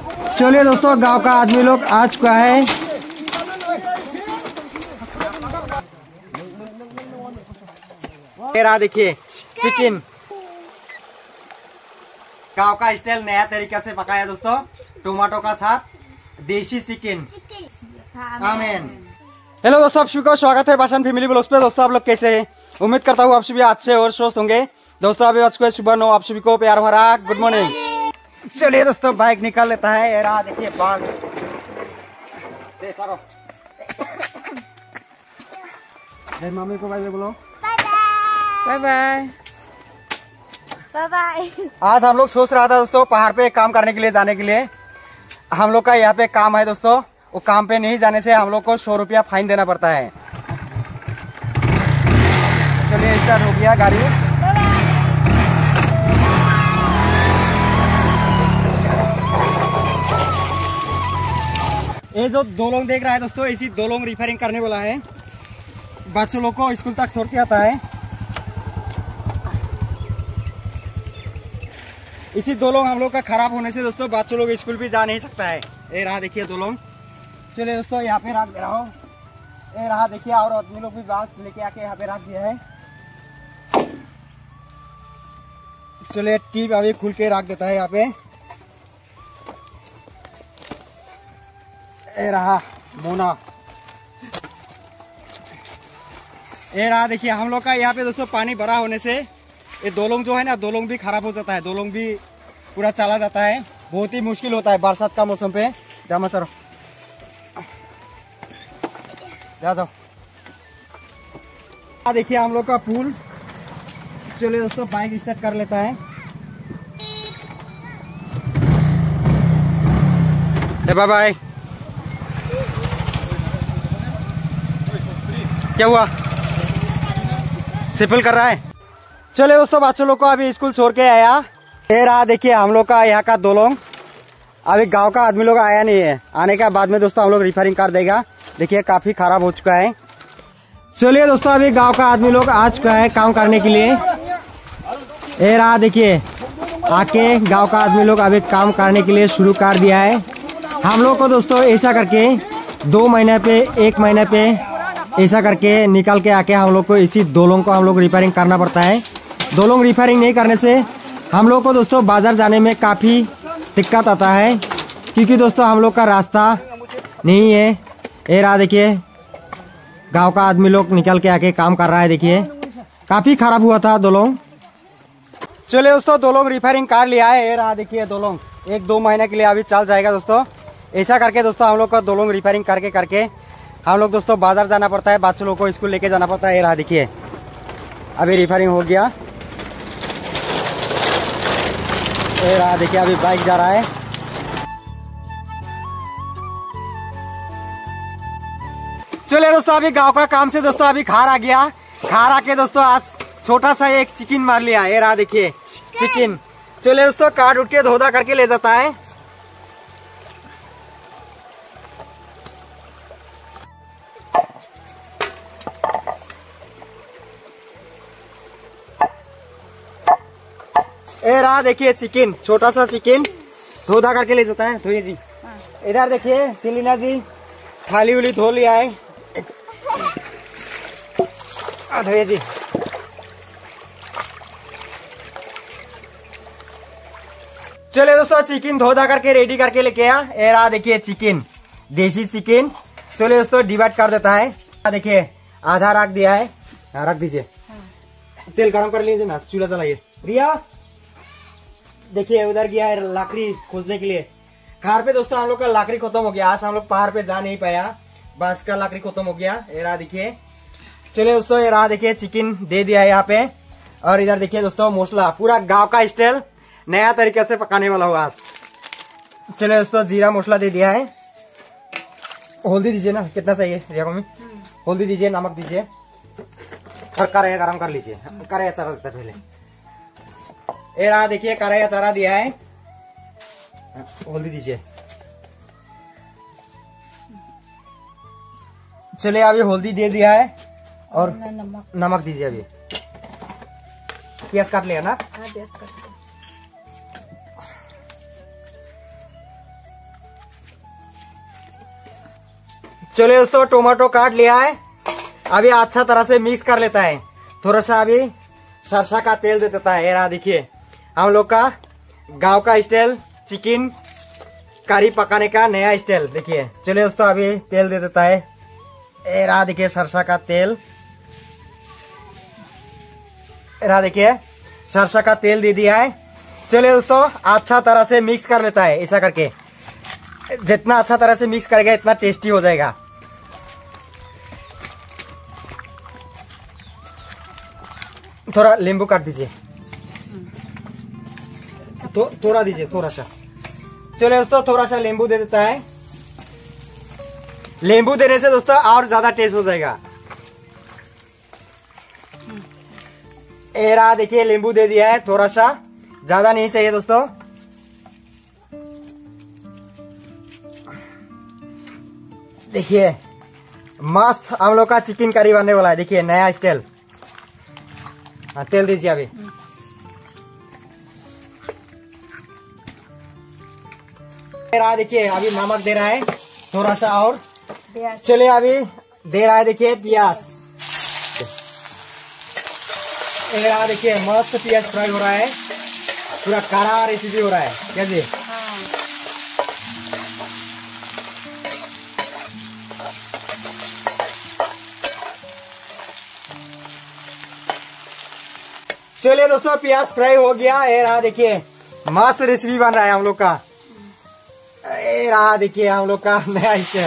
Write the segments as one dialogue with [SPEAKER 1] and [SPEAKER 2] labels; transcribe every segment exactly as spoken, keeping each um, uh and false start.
[SPEAKER 1] चलिए दोस्तों, गांव का आदमी लोग आ चुका है। ये रहा देखिए चिकन, गांव का स्टाइल नया तरीका से पकाया दोस्तों, टोमेटो का साथ देसी चिकन। आमीन। हेलो दोस्तों, आप सभी को स्वागत है भाषण फैमिली ब्लॉग्स पे। दोस्तों आप लोग कैसे हैं? उम्मीद करता हूँ आप सभी अच्छे और स्वस्थ होंगे। दोस्तों अभी आज को सुबह नौ, आप सभी को प्यार भरा गुड मॉर्निंग। चलिए दोस्तों, बाइक निकाल लेता है। ये रहा देखिए बाग। मम्मी को बाय बोलो।
[SPEAKER 2] Bye bye bye bye.
[SPEAKER 1] आज हम लोग सोच रहा था दोस्तों पहाड़ पे काम करने के लिए जाने के लिए। हम लोग का यहाँ पे काम है दोस्तों, वो काम पे नहीं जाने से हम लोग को सौ रुपया फाइन देना पड़ता है। चलिए स्टार्ट हो गया गाड़ी। ये जो दो लोग देख रहा है दोस्तों, इसी दो लोग रिपेयरिंग करने वाला है। बच्चों लोग को स्कूल तक छोड़ के आता है। इसी दो लोग हम लोग का खराब होने से दोस्तों बच्चों लोग स्कूल भी जा नहीं सकता है। ये रहा देखिए दो लोग। चलिए दोस्तों यहाँ पे रख दे रहा हूँ। ये रहा देखिए, और आदमी लोग भी बांस लेके आके यहाँ पे रख दिया है। चलिए टीप अभी खुल के रख देता है यहाँ पे। ये रहा मोना। ये रहा देखिए, हम लोग का यहाँ पे दोस्तों पानी भरा होने से ये दो लोग जो है ना, दो लोग भी खराब हो जाता है। दो लोग भी पूरा चला जाता है। बहुत ही मुश्किल होता है बरसात का मौसम पे। जामा चलो, जा जाओ। देखिए हम लोग का पुल। चलिए दोस्तों बाइक स्टार्ट कर लेता है। Bye bye. क्या हुआ? सिपल कर रहा है। चलिए दोस्तों, बच्चों लोग को अभी स्कूल छोड़ के आया। ये रहा देखिए हम लोग का यहाँ का दो लोग। अभी गांव का आदमी लोग आया नहीं है। आने के बाद में दोस्तों हम लोग रिपेयरिंग कर देगा। देखिए काफी खराब हो चुका है। चलिए दोस्तों, अभी गांव का आदमी लोग आ चुका है काम करने के लिए। ये रहा देखिए, आके गांव का आदमी लोग अभी काम करने के लिए शुरू कर दिया है। हम लोग को दोस्तों ऐसा करके दो महीने पे, एक महीने पे ऐसा करके निकल के आके हम लोग को इसी दो लोगों को हम लोग रिपेयरिंग करना पड़ता है। दो लोग रिपेयरिंग नहीं करने से हम लोग को दोस्तों बाजार जाने में काफी दिक्कत आता है, क्योंकि दोस्तों हम लोग का रास्ता नहीं है। ये रहा देखिए, गांव का आदमी लोग निकल के आके काम कर रहा है। देखिए काफी खराब हुआ था दो लोग। चलिए दोस्तों, दो लोग रिपेयरिंग कर लिया है। ये रहा देखिए दो लोग, एक दो महीने के लिए अभी चल जाएगा दोस्तों। ऐसा करके दोस्तों हम लोग का दो लोग रिपेयरिंग करके करके हम लोग दोस्तों बाजार जाना पड़ता है। बच्चों लोग को स्कूल लेके जाना पड़ता है। ये रहा देखिए, अभी रिपेयरिंग हो गया। ये रहा देखिए, अभी बाइक जा रहा है। चलिए दोस्तों, अभी गांव का काम से दोस्तों अभी खार आ गया। खार आके दोस्तों आज छोटा सा एक चिकन मार लिया। ये रहा देखिए चिकन। चलिए दोस्तों, काट उठ के धोधा करके ले जाता है। ये रहा देखिए चिकन, छोटा सा चिकन धोधा करके ले जाता है। धोइए जी। इधर देखिए सिलीना जी थाली उली धो लिया है। धोइए जी। चलिए दोस्तों, चिकन धोधा करके रेडी करके लेके आया। ये रहा देखिए चिकन, देसी चिकन। चलिए दोस्तों डिवाइड कर देता है। देखिए आधा रख दिया है। हाँ रख दीजिए। तेल गरम कर लीजिए ना, चूल्हा चलाइए। रिया देखिए उधर गया है लकड़ी खोजने के लिए। खार पे दोस्तों हम लोग का लकड़ी खत्म हो गया। आज हम लोग पहाड़ पे जा नहीं पाया, बांस का लकड़ी खत्म हो गया। ये रहा देखिए। चलिए दोस्तों, ये रहा देखिए चिकन दे दिया है यहाँ पे। और इधर देखिए दोस्तों मसला, पूरा गांव का स्टाइल नया तरीके से पकाने वाला हुआ आज। चलिए दोस्तों, जीरा मसला दे दिया है। हल्दी दीजिए ना, कितना चाहिए रिया मम्मी? हल्दी दीजिए, नमक दीजिए और कढ़ाई गरम कर लीजिए। कढ़ाई चारा देता है पहले। ये रहा देखिए कढ़ाई चारा दिया है। हल्दी दीजिए। चलिए अभी हल्दी दे दिया है और नमक नमक दीजिए। अभी प्याज काट लिया ना? हाँ प्याज काट लिया। चलिए दोस्तों टोमेटो काट लिया है, अभी अच्छा तरह से मिक्स कर लेता है। थोड़ा सा अभी सरसा का तेल दे देता है। ये रहा देखिए हम लोग का गांव का स्टाइल चिकन करी पकाने का नया स्टाइल। देखिए चलिए दोस्तों अभी तेल दे देता है। ये रहा देखिए सरसा का तेल, रहा देखिए सरसा का तेल दे दिया है। चलिए दोस्तों अच्छा तरह से मिक्स कर लेता है। ऐसा करके जितना अच्छा तरह से मिक्स करेगा इतना टेस्टी हो जाएगा। थोड़ा नींबू काट दीजिए, तो थोड़ा दीजिए थोड़ा सा। चलिए दोस्तों थोड़ा सा नींबू दे देता है। नींबू देने से दोस्तों और ज्यादा टेस्ट हो जाएगा। एरा देखिए नींबू दे दिया है, थोड़ा सा, ज्यादा नहीं चाहिए दोस्तों। देखिए मस्त हम लोग का चिकन करी बनने वाला है। देखिए नया स्टाइल। हाँ तेल दीजिए अभी। रहा देखिए अभी नमक दे रहा है थोड़ा सा और। चलिए अभी दे रहा है देखिए प्याज। रहा देखिए मस्त प्याज फ्राई हो रहा है, पूरा कारा रेसिपी हो रहा है। क्या जी चलिए दोस्तों प्याज फ्राई हो गया। ये रहा देखिए मस्त रेसिपी बन रहा है हम लोग का। ये रहा देखिए हम लोग का नया स्टाइल।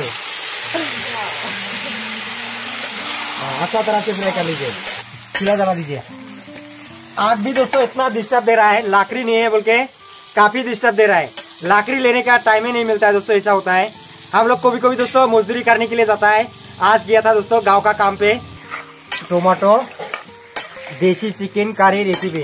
[SPEAKER 1] अच्छा तरह से फ्राई कर लीजिए, चूल्हा जला दीजिए। आग भी दोस्तों इतना डिस्टर्ब दे रहा है, लाकड़ी नहीं है बोल के काफी डिस्टर्ब दे रहा है। लाकड़ी लेने का टाइम ही नहीं मिलता है दोस्तों, ऐसा होता है। हम लोग कभी कभी दोस्तों मजदूरी करने के लिए जाता है। आज गया था दोस्तों गांव का काम पे। टोमेटो देसी चिकन करी रेसिपी।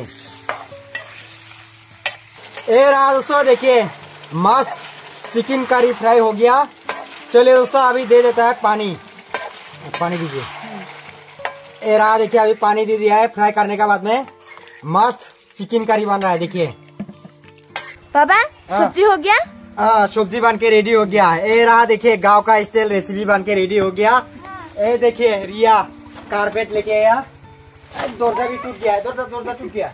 [SPEAKER 1] ये रहा दोस्तों देखिए मस्त चिकन करी फ्राई हो गया। चलिए दोस्तों अभी दे देता है पानी। पानी दीजिए। ये रहा देखिए अभी पानी दे दिया है। फ्राई करने के बाद में मस्त चिकन करी बन रहा है। देखिए
[SPEAKER 2] पापा सब्जी हो गया।
[SPEAKER 1] हाँ सब्जी बन के रेडी हो गया। ये रहा देखिए गांव का स्टाइल रेसिपी बन के रेडी हो गया। ये देखिए रिया कारपेट लेके आया। दरजा भी टूट गया है, दरजा दरजा टूट गया।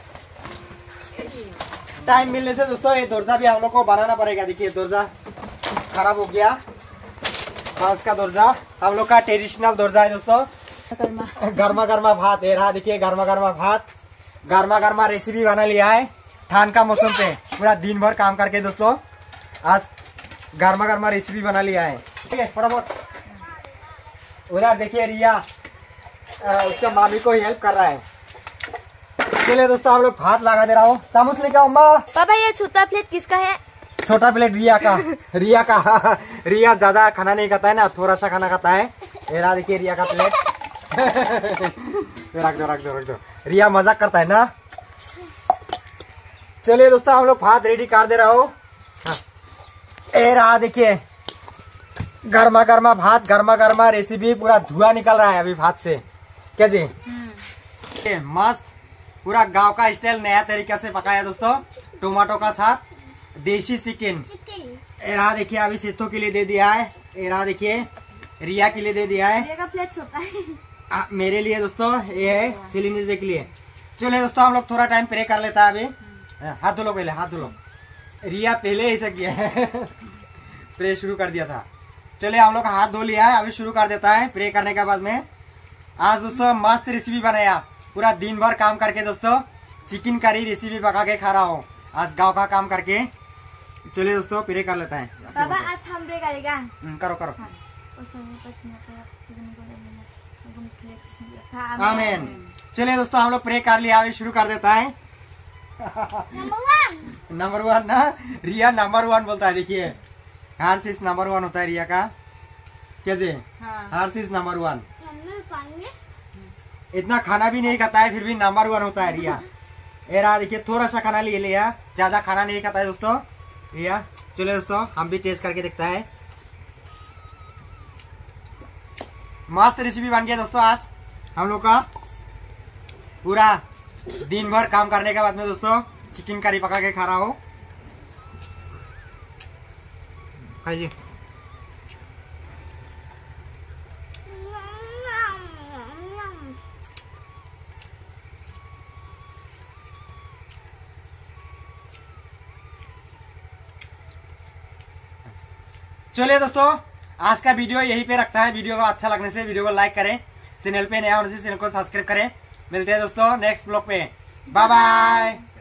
[SPEAKER 1] टाइम मिलने से दोस्तों ये दरजा भी हम लोग को बनाना पड़ेगा। देखिए दरजा खराब हो गया, बांस का दरजा। हम लोग का ट्रेडिशनल दरजा है दोस्तों। गर्मा गर्मा भात। ये रहा देखिए गर्मा गर्मा भात, गर्मा गर्मा रेसिपी बना लिया है। ठंड का मौसम पे पूरा दिन भर काम करके दोस्तों आज गर्मा गर्मा रेसिपी बना लिया है। ठीक है फटाफट। उधर देखिए रिया उसका मामी को हेल्प कर रहा है। चलिए दोस्तों हम लोग भात लगा दे रहा हूँ। सामुस लेके आओ अम्मा।
[SPEAKER 2] पापा ये छोटा प्लेट किसका है।
[SPEAKER 1] छोटा प्लेट रिया का। रिया का रिया ज्यादा खाना नहीं खाता है ना, थोड़ा सा खाना खाता है। ये रहा देखिए रिया का प्लेट। रख दो रख दो रख दो। रिया मजाक करता है ना। चलिए दोस्तों हम लोग भात रेडी कर दे रहा हूँ। ये रहा देखिए गर्मा गर्मा भात, गर्मा गर्मा रेसिपी। पूरा धुआं निकल रहा है अभी भात से। क्या जी मस्त पूरा गांव का स्टाइल नया तरीका से पकाया दोस्तों। टमाटो का साथ देसी चिकन। ये रहा देखिए अभी सेतो के लिए दे दिया है। ये रहा देखिए रिया के लिए दे दिया है।
[SPEAKER 2] रिया का प्लेट छोटा है।
[SPEAKER 1] आ, मेरे लिए दोस्तों ये है सिलिंडर के लिए। चलिए दोस्तों हम लोग थोड़ा टाइम प्रे कर लेता है अभी। हाथ धो लो पहले, हाथ धो लो। रिया पहले ऐसा किया है प्रे शुरू कर दिया था। चलिए हम लोग हाथ धो लिया है, अभी शुरू कर देता है प्रे करने के बाद में। आज दोस्तों मस्त रेसिपी बनाया, पूरा दिन भर काम करके दोस्तों चिकन करी रेसिपी पका के खा रहा हूँ आज गांव का काम करके। चलिए दोस्तों प्रे कर लेता है।
[SPEAKER 2] पापा आज हम प्रे करेगा।
[SPEAKER 1] करो करो। आमीन। चलिए दोस्तों हम लोग प्रे कर लिया, अभी शुरू कर देता है।
[SPEAKER 2] नंबर वन
[SPEAKER 1] नंबर वन ना, रिया नंबर वन बोलता है। देखिए हर चीज नंबर वन होता है रिया का। कैसे हर चीज नंबर वन। इतना खाना भी नहीं खाता है फिर भी नंबर वन होता है रिया। ये रहा देखिए थोड़ा सा खाना ले लिया, ज्यादा खाना नहीं खाता है दोस्तों रिया। चलिए दोस्तों हम भी टेस्ट करके देखता है। मस्त रेसिपी बन गया दोस्तों आज हम लोग का। पूरा दिन भर काम करने के बाद में दोस्तों चिकन करी पका के खा रहा हूँ। खाइए। चलिए दोस्तों, आज का वीडियो यहीं पे रखता है। वीडियो को अच्छा लगने से वीडियो को लाइक करें, चैनल पे नया होने से चैनल को सब्सक्राइब करें। मिलते हैं दोस्तों नेक्स्ट ब्लॉग पे। Bye bye.